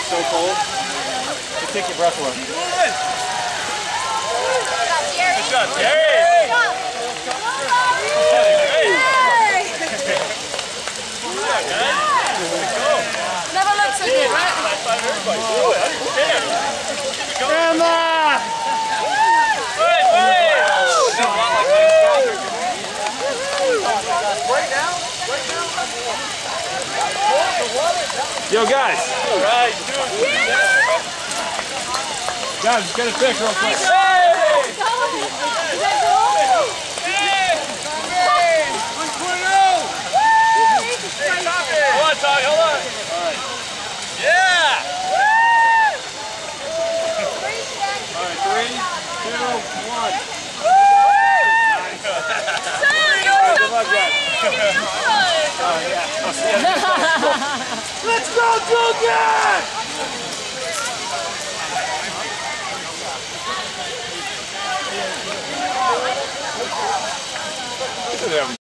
It's so cold. It'll take your breath away. Good shot, Jerry. Never looked so good, right? High five everybody. Do it. Understand. Grandma! Yo, guys. All right, dude. Guys, let's get a pic real quick. Hold on, Todd, hold on. Yeah! All right, 3, 2, 1. Good luck, guys. Let's go, Julian! Look at them.